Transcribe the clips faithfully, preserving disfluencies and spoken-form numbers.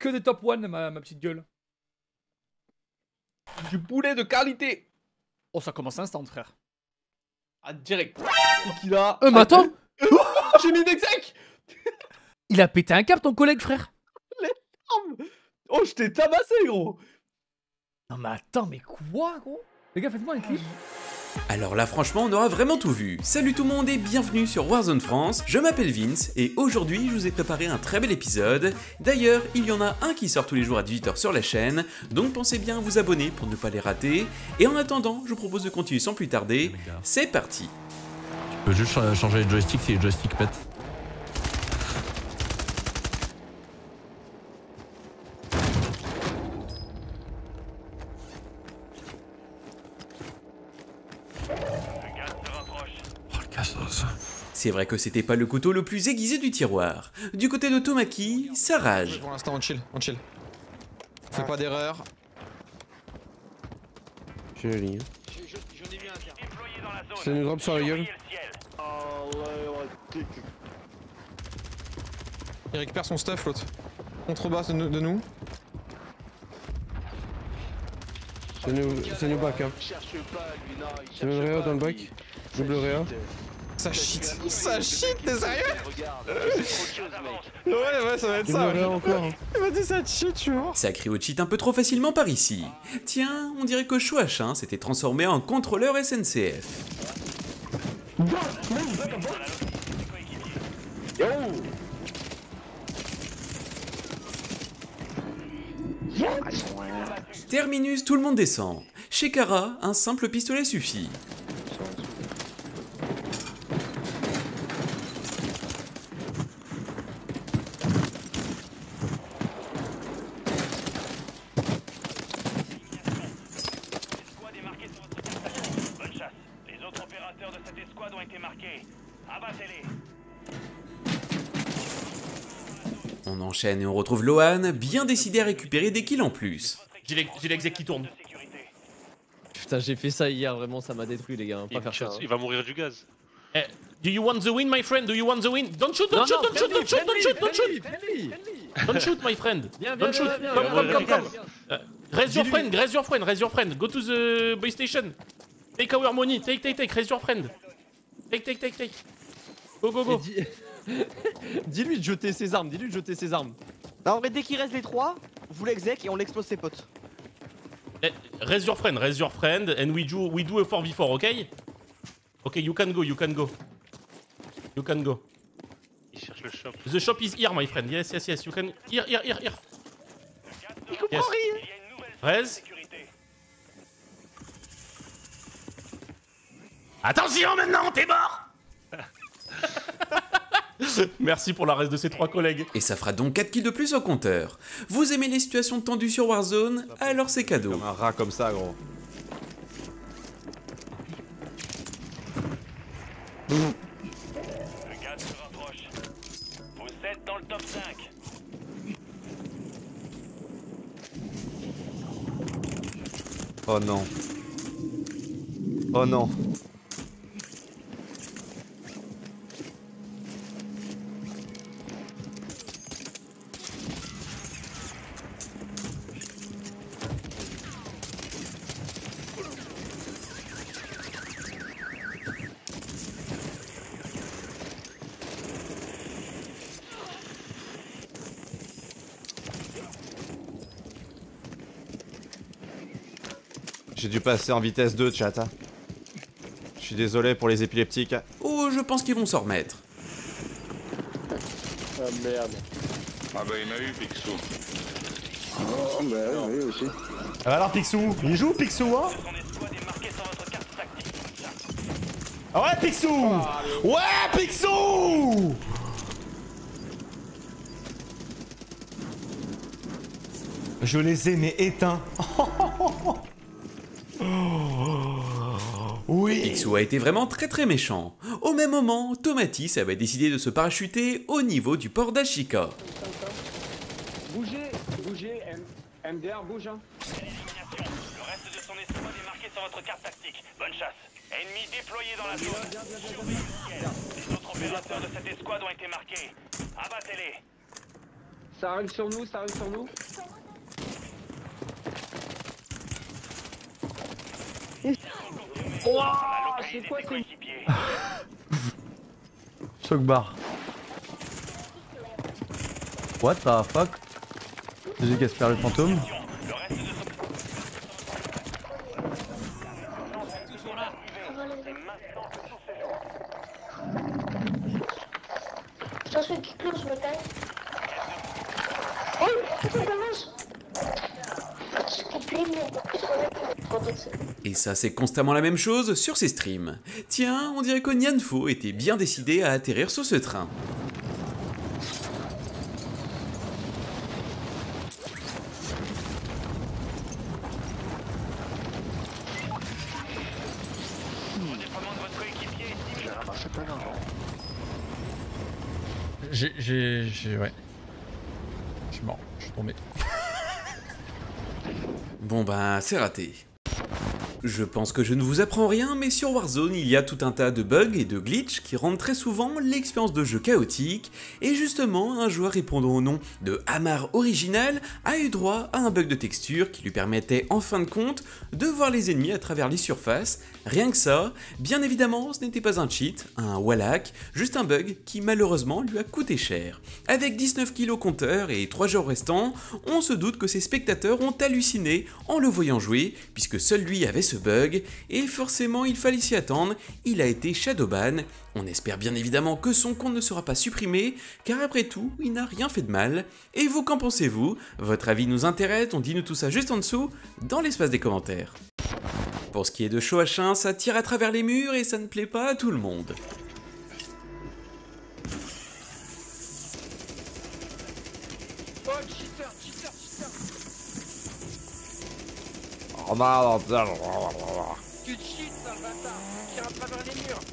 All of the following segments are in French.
que des top one, ma, ma petite gueule. Du poulet de qualité. Oh, ça commence instant, frère. Ah, direct. Et qu'il a... Euh, mais attends. J'ai mis une exec. Il a pété un câble, ton collègue, frère. Les armes. Oh, je t'ai tabassé, gros. Non, mais attends, mais quoi, gros? Les gars, faites-moi un clip. Alors là franchement on aura vraiment tout vu. Salut tout le monde et bienvenue sur Warzone France, je m'appelle Vince et aujourd'hui je vous ai préparé un très bel épisode. D'ailleurs il y en a un qui sort tous les jours à dix-huit heures sur la chaîne, donc pensez bien à vous abonner pour ne pas les rater. Et en attendant je vous propose de continuer sans plus tarder, c'est parti. Tu peux juste changer les joysticks si les joysticks pètent. C'est vrai que c'était pas le couteau le plus aiguisé du tiroir. Du côté de Tomaki, ça rage. Pour l'instant on chill, on chill. Fais pas d'erreur. J'ai la ligne. Ça nous drop sur la gueule. Il récupère son stuff l'autre. Contrebasse de nous. De nous. Ça nous, ça nous back hein. C'est le réa dans le back. Double réa. Ça shit, ça shit, t'es sérieux? Ouais, ouais, ça va être ça. Double réa encore. Hein. Il m'a dit ça shit, tu vois. Ça crie au cheat un peu trop facilement par ici. Tiens, on dirait que Chouachin s'était transformé en contrôleur S N C F. Terminus, tout le monde descend. Chez Kara, un simple pistolet suffit. On enchaîne et on retrouve Lohan, bien décidé à récupérer des kills en plus. J'ai l'exec qui tourne. Putain, j'ai fait ça hier, vraiment, ça m'a détruit, les gars. Hein, pas il, faire ça, hein. il va mourir du gaz. Eh, do you want the win, my friend? Do you want the win? Don't shoot, don't Non, shoot, non, don't shoot, don't shoot, don't shoot, don't shoot, friendly, don't shoot, my friend. Viens, viens, Don't shoot. viens, viens, Come, viens, come, viens, come, viens, come. viens. Uh, raise your friend, raise your friend, raise your friend. Go to the buy station. Take our money, take, take, take, raise your friend. Take, take, take, take. Go, go, go. Dis- Dis-lui de jeter ses armes, dis-lui de jeter ses armes. Non, mais dès qu'il reste les trois, vous l'exec et on l'explose ses potes. Eh, raise your friend, raise your friend, and we do, we do a four v four, okay? Okay, you can go, you can go. You can go. Il cherche le shop. The shop is here, my friend. Yes, yes, yes. You can. Here, here, here, here. Il comprend Yes. rien. Raise. Attention maintenant, t'es mort. Merci pour la reste de ces trois collègues. Et ça fera donc quatre kills de plus au compteur. Vous aimez les situations tendues sur Warzone? Alors c'est cadeau. Comme un rat comme ça gros. Le gaz se rapproche. Vous êtes dans le top cinq. Oh non. Oh non. J'ai dû passer en vitesse deux, chat. Je suis désolé pour les épileptiques. Oh, je pense qu'ils vont s'en remettre. Ah merde. Ah bah il m'a eu, Picsou. Oh bah oui, oui aussi. Alors Picsou, il joue Picsou hein? Ah ouais Picsou. Ouais Picsou. Je les ai mais éteints. Oui. Picsou a été vraiment très très méchant. Au même moment, Tomatis avait décidé de se parachuter au niveau du port d'Ashika. Bougez, bougez, M D R bouge hein. Élimination. Le reste de son escouade est marqué sur votre carte tactique. Bonne chasse. Ennemi déployé dans la zone. Surveillez le ciel. Les autres opérateurs de cette escouade ont été marqués. Abattez-les. Ça arrive sur nous, ça arrive sur nous. Wouah, c'est quoi ce... Choc bar. What the fuck? J'ai Casper le fantôme. Et ça, c'est constamment la même chose sur ses streams. Tiens, on dirait que Nianfo était bien décidé à atterrir sur ce train. J'ai... j'ai... j'ai... ouais. Je suis mort, je suis tombé. Bon bah, c'est raté. Je pense que je ne vous apprends rien, mais sur Warzone, il y a tout un tas de bugs et de glitches qui rendent très souvent l'expérience de jeu chaotique, et justement, un joueur répondant au nom de Hamar Original a eu droit à un bug de texture qui lui permettait en fin de compte de voir les ennemis à travers les surfaces. Rien que ça, bien évidemment, ce n'était pas un cheat, un wallhack, juste un bug qui malheureusement lui a coûté cher. Avec dix-neuf kills au compteur et trois jours restants, on se doute que ses spectateurs ont halluciné en le voyant jouer, puisque seul lui avait ce bug, et forcément il fallait s'y attendre, il a été shadowban. On espère bien évidemment que son compte ne sera pas supprimé, car après tout, il n'a rien fait de mal. Et vous, qu'en pensez-vous? Votre avis nous intéresse, on dit nous tout ça juste en dessous, dans l'espace des commentaires. Pour ce qui est de Show H un, ça tire à travers les murs et ça ne plaît pas à tout le monde. Oh, cheater, cheater, cheater. Oh non, Tu cheats, sale bâtard. Tire à travers les murs.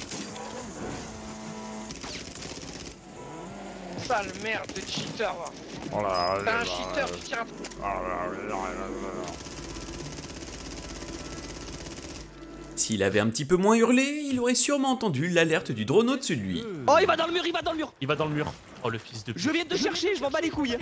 Sale merde de cheater, va. Oh là, T'es un cheater, tu tires à... S'il avait un petit peu moins hurlé, il aurait sûrement entendu l'alerte du drone au-dessus de lui. Oh, il va dans le mur, il va dans le mur. Il va dans le mur. Oh, le fils de pute. Je viens de te chercher, je m'en bats les couilles.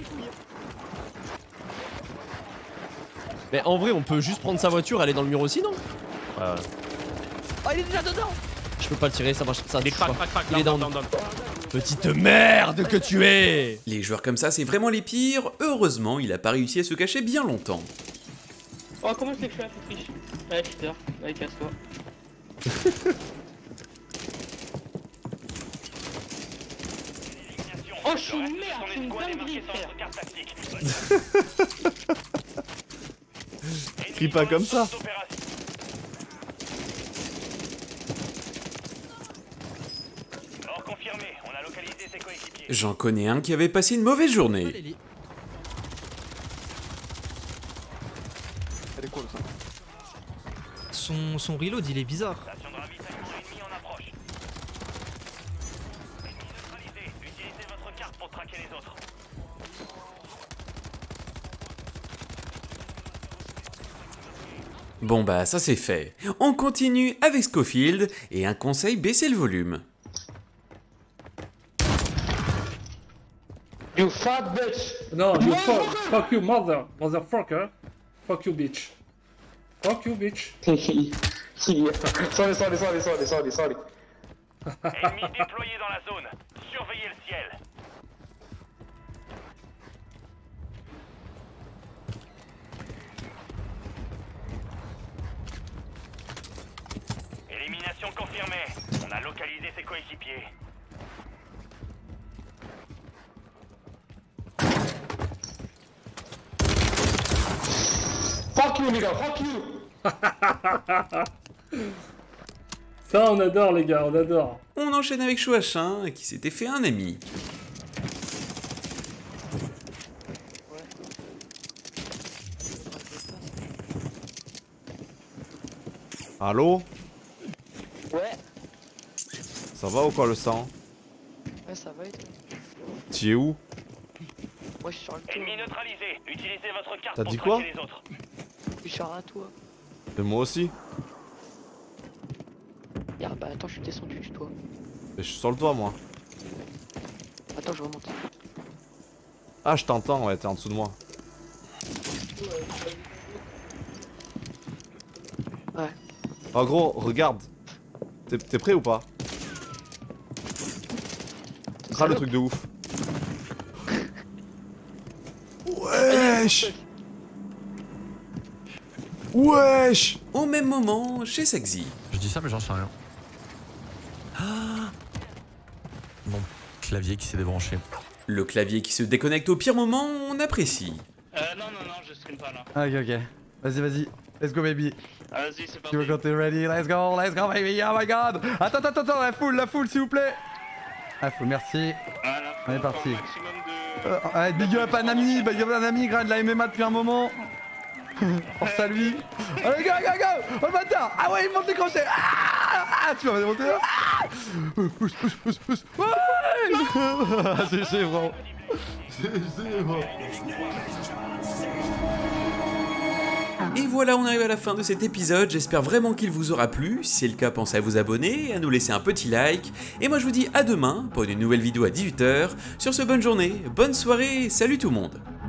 Mais en vrai, on peut juste prendre sa voiture et aller dans le mur aussi, non? Ouais, ouais. Oh, il est déjà dedans. Je peux pas le tirer, ça marche. Ça, Il est crack, crack, crack. Il est down, down. down, down. Petite merde que tu es. Les joueurs comme ça, c'est vraiment les pires. Heureusement, il a pas réussi à se cacher bien longtemps. Oh, comment c'est que je fais la triche? Ouais, cheater. Ouais, casse-toi. Oh, je suis une merde, je suis une dinguerie, frère. Crie pas comme ça. J'en connais un qui avait passé une mauvaise journée. Elle est cool, ça. Son, son reload, il est bizarre. Bon bah ça c'est fait. On continue avec Scofield et un conseil, baissez le volume. You fat bitch! No, you fuck, fuck you mother, motherfucker. Fuck you bitch. Fuck you bitch. Sorry, sorry, sorry, sorry, sorry, sorry. Ennemis déployés dans la zone. Surveillez le ciel. Élimination confirmée. On a localisé ses coéquipiers. Fuck you, nigga, fuck you! Ça, on adore, les gars, on adore. On enchaîne avec Show H un qui s'était fait un ami. Allô? Ouais. Ça va ou quoi le sang? Ouais, ça va et toi? Tu es où? Moi, je suis sur le toit. Ennemi neutralisé. Utilisez votre carte T'as pour dit quoi? traquer les autres. Je suis sur un toit. Et moi aussi. Ah bah attends, je suis descendu du toit. Et je suis sur le toit moi. Attends, je remonte. Ah, je t'entends, ouais, t'es en dessous de moi. Ouais. En gros, regarde. T'es prêt ou pas? Ah, le truc de ouf. Wesh. Wesh. Au même moment, chez Saxi. Je dis ça, mais j'en sais rien. Ah. Mon clavier qui s'est débranché. Le clavier qui se déconnecte au pire moment, on apprécie. Euh, non, non, non, je stream pas là. Ah, ok, ok. Vas-y, vas-y. Let's go, baby. Ah, vas-y, c'est parti. Tu veux quand t'es ready? Let's go, let's go, baby. Oh my god. Attends, attends, attends, la foule, la foule, s'il vous plaît. La foule, merci. Voilà, On est parti. de... Euh, allez, big up à Nami, big up à Nami, grade la M M A depuis un moment. Force à lui. Allez, go, go, go. Oh le bâtard. Ah ouais, il monte les crochets. Ah, ah, tu vas démonter là. Ah, pousse, pousse, pousse, pousse. Ouais. C'est chez bro. C'est chez bro. Et voilà, on arrive à la fin de cet épisode, j'espère vraiment qu'il vous aura plu. Si c'est le cas, pensez à vous abonner, à nous laisser un petit like. Et moi je vous dis à demain pour une nouvelle vidéo à dix-huit heures. Sur ce, bonne journée, bonne soirée, salut tout le monde.